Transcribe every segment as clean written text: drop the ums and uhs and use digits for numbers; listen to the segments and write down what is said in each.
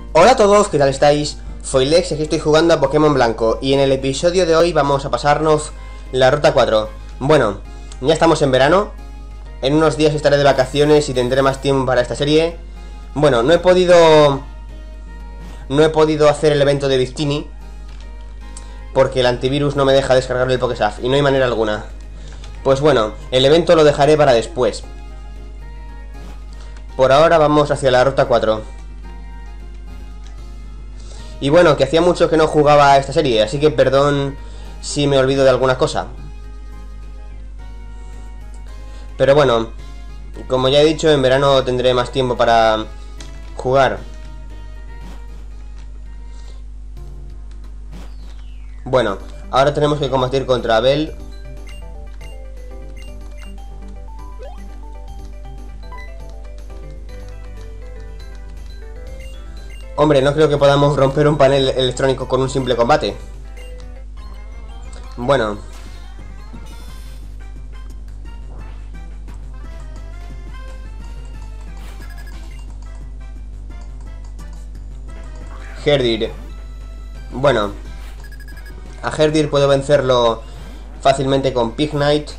Hola a todos, ¿qué tal estáis? Soy Lex y aquí estoy jugando a Pokémon Blanco y en el episodio de hoy vamos a pasarnos la Ruta 4. Bueno, ya estamos en verano, en unos días estaré de vacaciones y tendré más tiempo para esta serie. Bueno, no he podido hacer el evento de Victini porque el antivirus no me deja descargar el Pokésaf y no hay manera alguna. Pues bueno, el evento lo dejaré para después. Por ahora vamos hacia la Ruta 4. Y bueno, que hacía mucho que no jugaba a esta serie, así que perdón si me olvido de alguna cosa. Pero bueno, como ya he dicho, en verano tendré más tiempo para jugar. Bueno, ahora tenemos que combatir contra Abel. Hombre, no creo que podamos romper un panel electrónico con un simple combate. Bueno. Herdir. Bueno. A Herdir puedo vencerlo fácilmente con Pignite.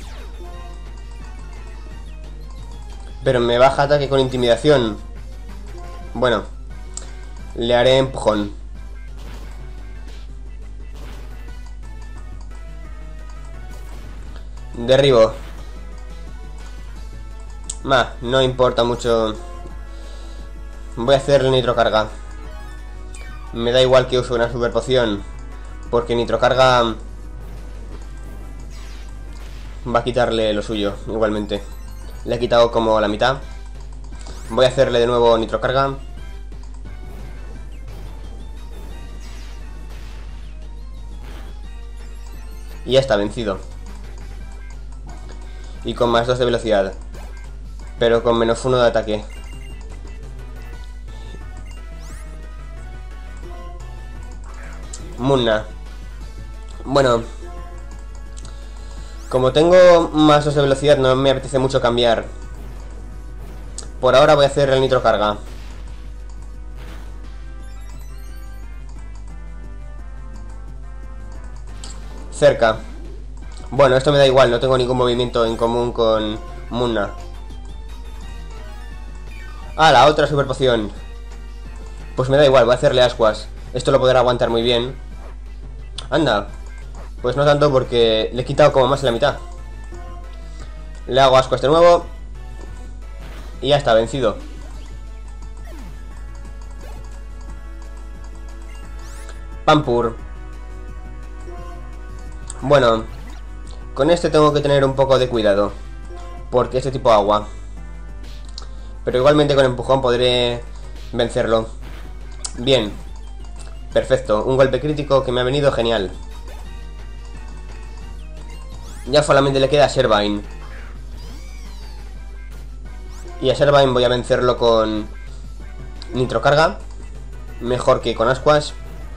Pero me baja ataque con intimidación. Bueno. Le haré empujón. Derribo. No importa mucho. Voy a hacerle nitrocarga. Me da igual que use una super poción, porque nitrocarga va a quitarle lo suyo, igualmente. Le he quitado como la mitad. Voy a hacerle de nuevo nitrocarga. Y ya está, vencido. Y con más 2 de velocidad. Pero con menos 1 de ataque. Munna. Bueno. Como tengo más 2 de velocidad, no me apetece mucho cambiar. Por ahora voy a hacer el nitrocarga. Cerca. Bueno, esto me da igual, no tengo ningún movimiento en común con Munna. Ah, la otra super poción. Pues me da igual, voy a hacerle ascuas. Esto lo podrá aguantar muy bien. Anda. Pues no tanto porque le he quitado como más de la mitad. Le hago ascuas de nuevo. Y ya está, vencido. Pampur. Bueno, con este tengo que tener un poco de cuidado, porque este tipo agua. Pero igualmente con empujón podré vencerlo. Bien. Perfecto, un golpe crítico que me ha venido genial. Ya solamente le queda a Servine. Y a Servine voy a vencerlo con nitrocarga. Mejor que con ascuas.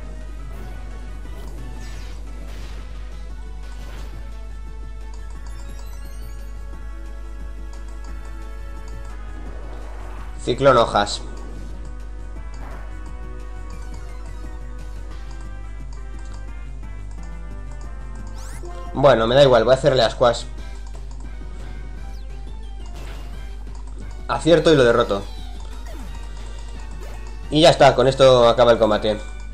Ciclón hojas. Bueno, me da igual, voy a hacerle ascuas. Acierto y lo derroto. Y ya está, con esto acaba el combate.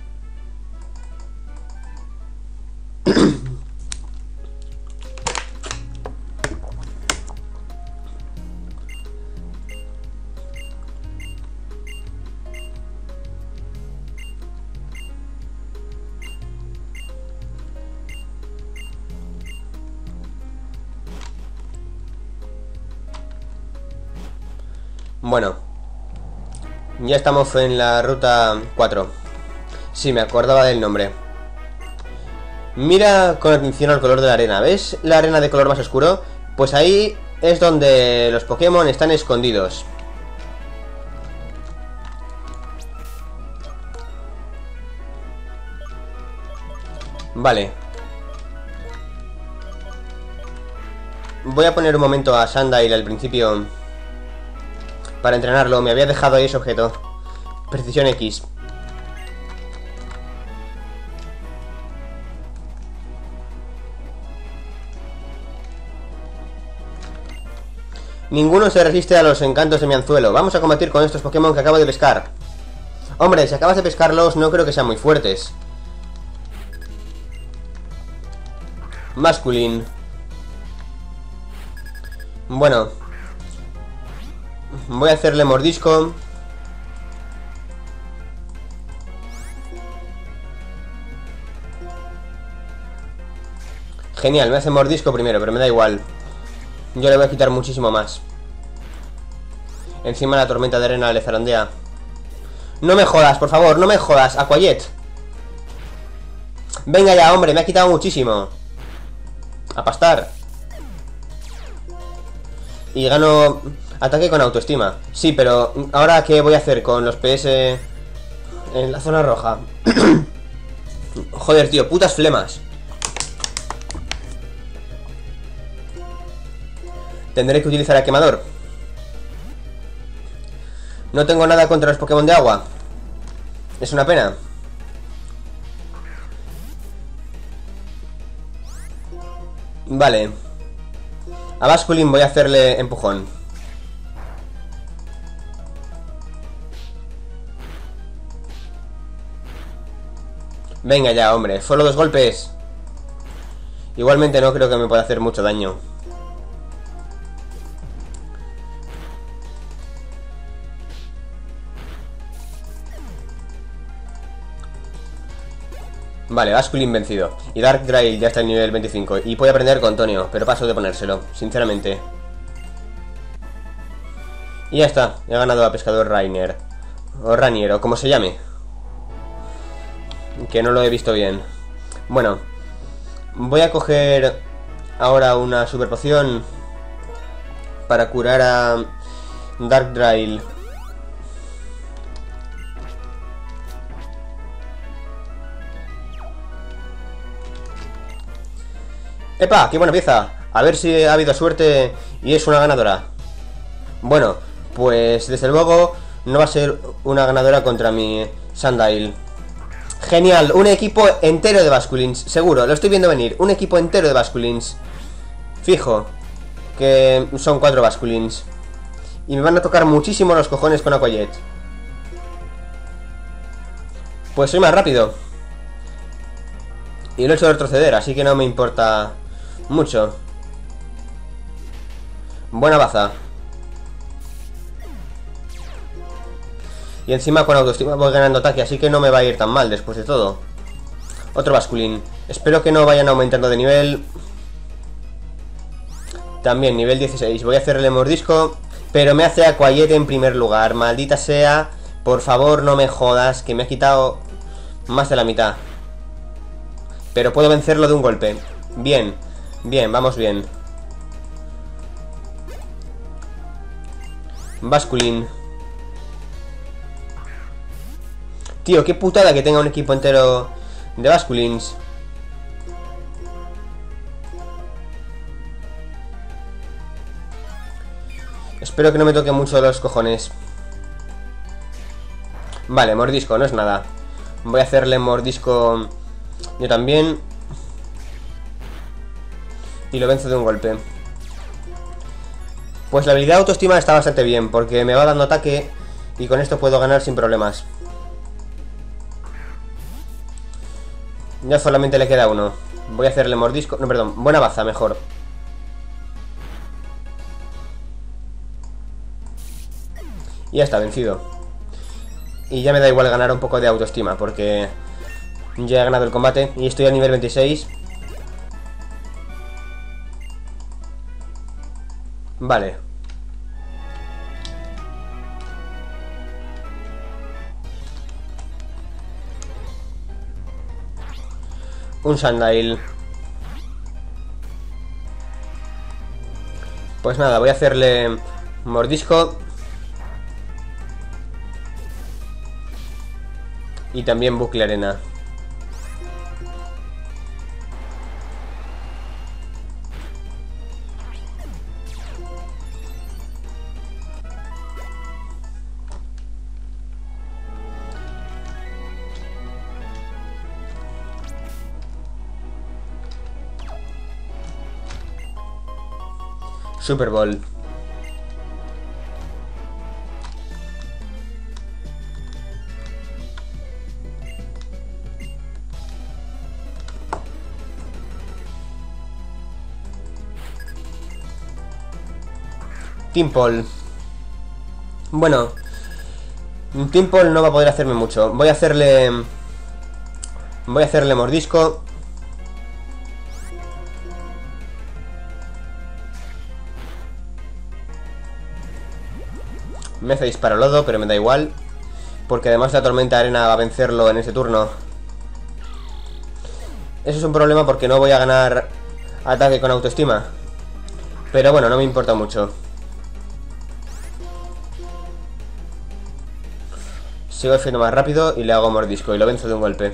Bueno, ya estamos en la ruta 4. Sí, me acordaba del nombre. Mira con atención al color de la arena. ¿Ves la arena de color más oscuro? Pues ahí es donde los Pokémon están escondidos. Vale. Voy a poner un momento a Sandile al principio para entrenarlo. Me había dejado ahí ese objeto. Precisión X. Ninguno se resiste a los encantos de mi anzuelo. Vamos a combatir con estos Pokémon que acabo de pescar. Hombre, si acabas de pescarlos, no creo que sean muy fuertes. Masculin. Bueno. Voy a hacerle mordisco. Genial, me hace mordisco primero, pero me da igual. Yo le voy a quitar muchísimo más. Encima la tormenta de arena le zarandea. No me jodas, por favor, no me jodas, Aquayet. Venga ya, hombre, me ha quitado muchísimo. A pastar. Y gano ataque con autoestima. Sí, pero ahora ¿qué voy a hacer con los PS en la zona roja? Joder, tío, putas flemas. Tendré que utilizar el quemador. No tengo nada contra los Pokémon de agua. Es una pena. Vale. A Basculin voy a hacerle empujón. Venga ya, hombre. Solo 2 golpes. Igualmente no creo que me pueda hacer mucho daño. Vale, Basculin vencido. Y Darkrai ya está en nivel 25. Y puede aprender con Tonio, pero paso de ponérselo, sinceramente. Y ya está, he ganado a Pescador Rainier. O Ranier, o como se llame. Que no lo he visto bien. Bueno, voy a coger ahora una super poción para curar a Darkrai. ¡Epa! ¡Qué buena pieza! A ver si ha habido suerte y es una ganadora. Bueno, pues desde luego no va a ser una ganadora contra mi Sandile. Genial, un equipo entero de Basculins, seguro, lo estoy viendo venir. Un equipo entero de Basculins. Fijo que son 4 Basculins. Y me van a tocar muchísimo los cojones con Aquayet. Pues soy más rápido. Y lo he hecho retroceder, así que no me importa mucho. Buena baza. Y encima con autoestima voy ganando ataque, así que no me va a ir tan mal después de todo. Otro Basculin. Espero que no vayan aumentando de nivel. También nivel 16. Voy a hacerle mordisco, pero me hace Aquayet en primer lugar. Maldita sea. Por favor, no me jodas, que me ha quitado más de la mitad. Pero puedo vencerlo de un golpe. Bien, bien, vamos bien. Basculin. Tío, qué putada que tenga un equipo entero de Basculins. Espero que no me toque mucho los cojones. Vale, mordisco, no es nada. Voy a hacerle mordisco yo también. Y lo venzo de un golpe. Pues la habilidad autoestima está bastante bien, porque me va dando ataque y con esto puedo ganar sin problemas. Ya solamente le queda uno. Voy a hacerle mordisco. No, perdón, buena baza mejor. Y ya está, vencido. Y ya me da igual ganar un poco de autoestima, porque ya he ganado el combate y estoy a nivel 26. Vale. Un Sandile. Pues nada, voy a hacerle mordisco. Y también bucle arena. Super Ball. Timpol. Bueno, Timpol no va a poder hacerme mucho. Voy a hacerle mordisco. Me hace disparo lodo, pero me da igual. Porque además la tormenta de arena va a vencerlo en ese turno. Eso es un problema porque no voy a ganar ataque con autoestima. Pero bueno, no me importa mucho. Sigo haciendo más rápido y le hago mordisco y lo venzo de un golpe.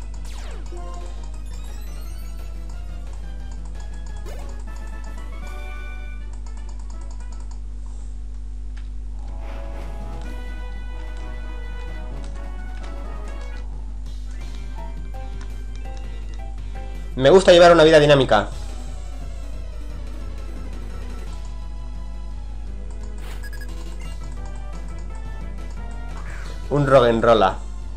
Me gusta llevar una vida dinámica. Un Roggenrola.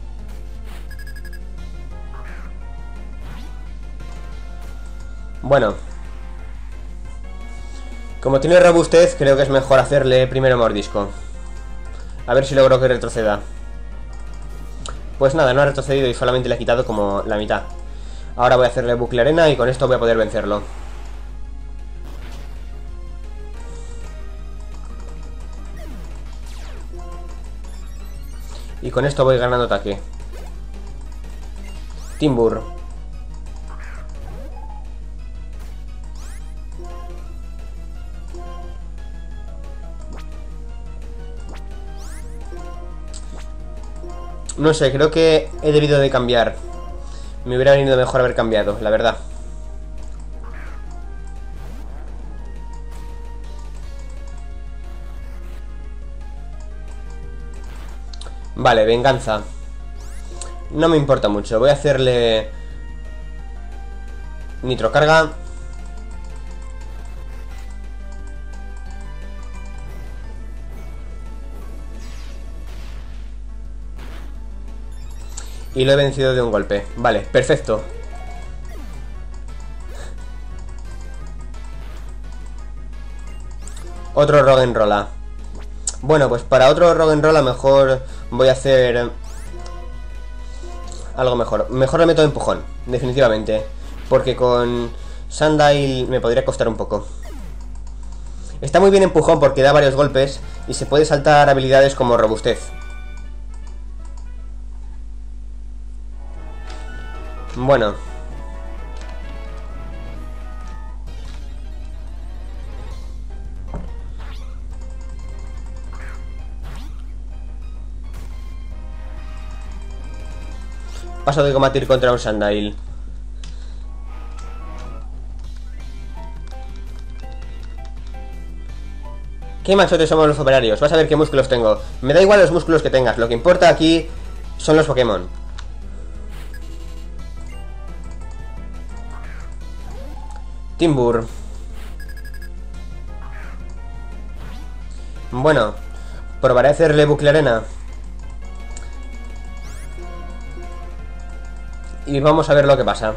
Bueno. Como tiene robustez, creo que es mejor hacerle primero mordisco. A ver si logro que retroceda. Pues nada, no ha retrocedido y solamente le ha quitado como la mitad. Ahora voy a hacerle bucle arena y con esto voy a poder vencerlo. Y con esto voy ganando ataque. Timbur. No sé, creo que he debido de cambiar. Me hubiera venido mejor haber cambiado, la verdad. Vale, venganza. No me importa mucho. Voy a hacerle nitrocarga. Y lo he vencido de un golpe. Vale, perfecto. Otro Roggenrola. Bueno, pues para otro Roggenrola mejor voy a hacer algo mejor. Mejor le meto empujón, definitivamente. Porque con Sandile me podría costar un poco. Está muy bien empujón porque da varios golpes y se puede saltar habilidades como robustez. Bueno. Paso de combatir contra un Sandile. ¿Qué machotes somos los operarios? Vas a ver qué músculos tengo. Me da igual los músculos que tengas. Lo que importa aquí son los Pokémon. Timbur. Bueno, probaré a hacerle bucle arena. Y vamos a ver lo que pasa.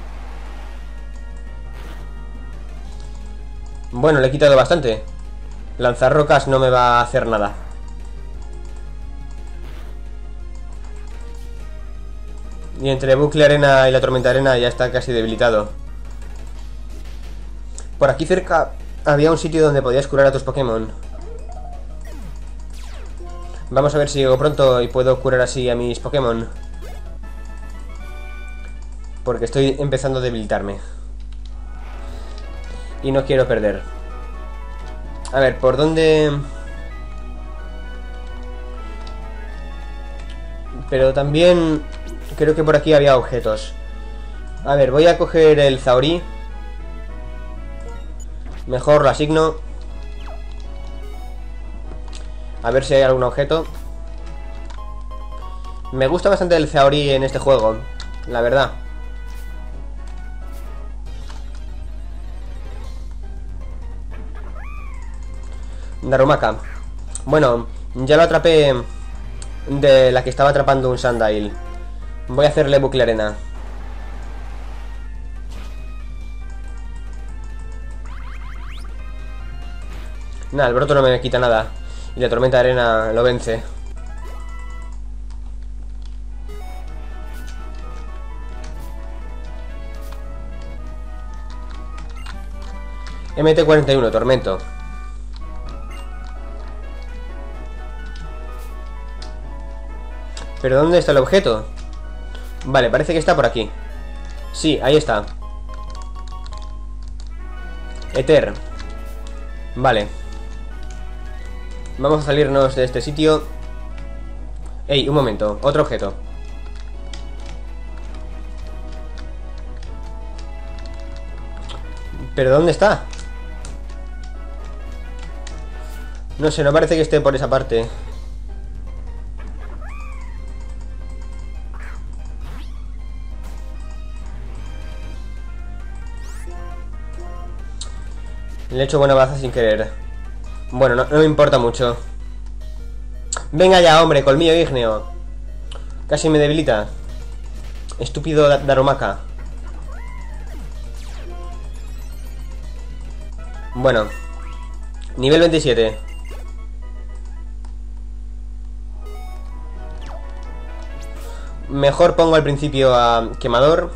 Bueno, le he quitado bastante. Lanzar rocas no me va a hacer nada. Y entre bucle arena y la tormenta arena ya está casi debilitado. Por aquí cerca había un sitio donde podías curar a tus Pokémon. Vamos a ver si llego pronto y puedo curar así a mis Pokémon. Porque estoy empezando a debilitarme. Y no quiero perder. A ver, ¿por dónde...? Pero también creo que por aquí había objetos. A ver, voy a coger el Zaori. Mejor lo asigno. A ver si hay algún objeto. Me gusta bastante el Zaori en este juego, la verdad. Darumaka. Bueno, ya lo atrapé de la que estaba atrapando un Sandile. Voy a hacerle bucle arena. Nada, el broto no me quita nada. Y la tormenta de arena lo vence. MT-41, tormento. ¿Pero dónde está el objeto? Vale, parece que está por aquí. Sí, ahí está. Ether. Vale. Vamos a salirnos de este sitio. Ey, un momento, otro objeto. ¿Pero dónde está? No sé, no parece que esté por esa parte. Le he hecho buena baza sin querer. Bueno, no me importa mucho. Venga ya, hombre, colmillo ígneo. Casi me debilita. Estúpido Darumaka. Bueno. Nivel 27. Mejor pongo al principio a quemador.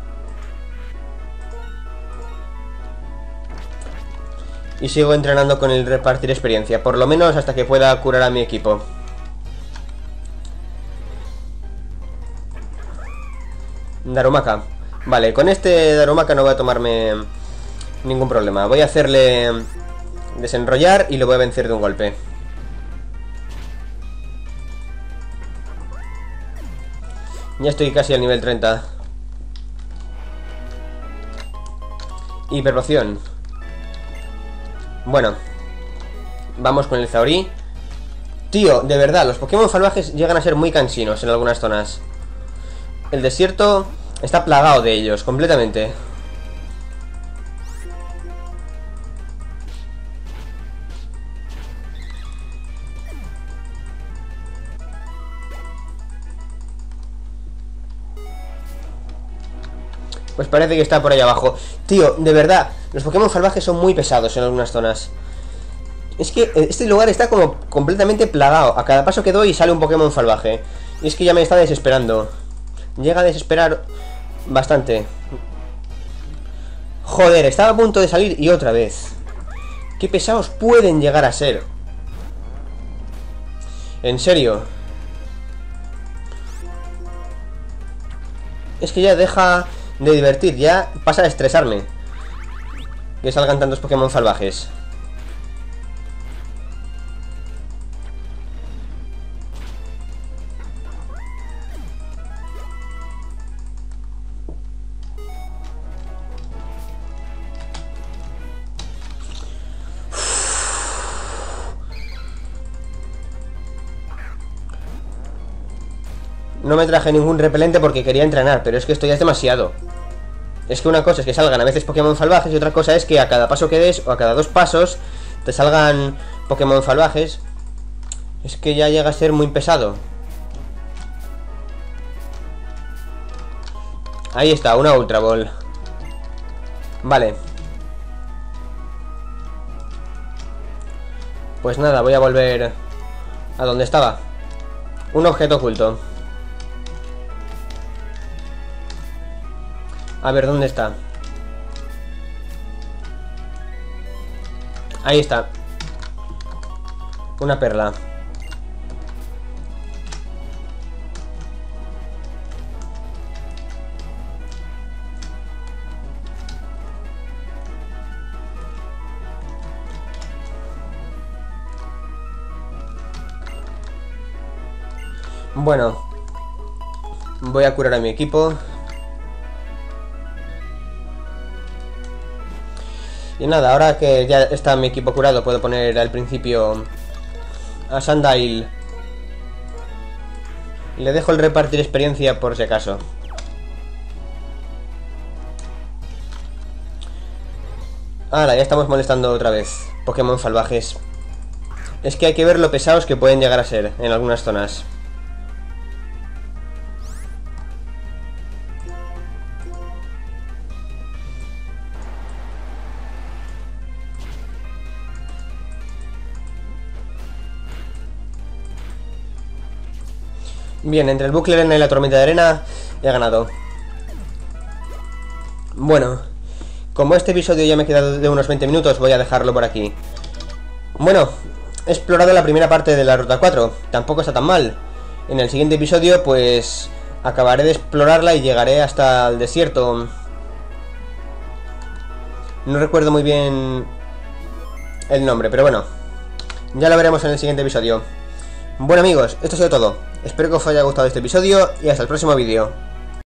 Y sigo entrenando con el repartir experiencia. Por lo menos hasta que pueda curar a mi equipo. Darumaka. Vale, con este Darumaka no voy a tomarme ningún problema. Voy a hacerle desenrollar y lo voy a vencer de un golpe. Ya estoy casi al nivel 30. Hiperpoción. Bueno, vamos con el Zaori. Tío, de verdad, los Pokémon salvajes llegan a ser muy cansinos en algunas zonas. El desierto está plagado de ellos, completamente. Pues parece que está por ahí abajo. Tío, de verdad, los Pokémon salvajes son muy pesados en algunas zonas. Es que este lugar está como completamente plagado. A cada paso que doy sale un Pokémon salvaje. Y es que ya me está desesperando. Llega a desesperar bastante. Joder, estaba a punto de salir y otra vez. Qué pesados pueden llegar a ser. En serio. Es que ya deja de divertir, ya pasa a estresarme que salgan tantos Pokémon salvajes. No me traje ningún repelente porque quería entrenar, pero es que esto ya es demasiado. Es que una cosa es que salgan a veces Pokémon salvajes y otra cosa es que a cada paso que des o a cada 2 pasos te salgan Pokémon salvajes. Es que ya llega a ser muy pesado. Ahí está, una Ultra Ball. Vale. Pues nada, voy a volver a donde estaba. Un objeto oculto. A ver, ¿dónde está? Ahí está. Una perla. Bueno. Voy a curar a mi equipo. Y nada, ahora que ya está mi equipo curado, puedo poner al principio a Sandile. Le dejo el repartir experiencia por si acaso. Ahora, ya estamos molestando otra vez Pokémon salvajes. Es que hay que ver lo pesados que pueden llegar a ser en algunas zonas. Bien, entre el bucle de arena y la tormenta de arena he ganado. Bueno, como este episodio ya me ha quedado de unos 20 minutos, voy a dejarlo por aquí. Bueno, he explorado la primera parte de la Ruta 4, tampoco está tan mal. En el siguiente episodio, pues, acabaré de explorarla y llegaré hasta el desierto. No recuerdo muy bien el nombre, pero bueno, ya lo veremos en el siguiente episodio. Bueno amigos, esto ha sido todo. Espero que os haya gustado este episodio y hasta el próximo vídeo.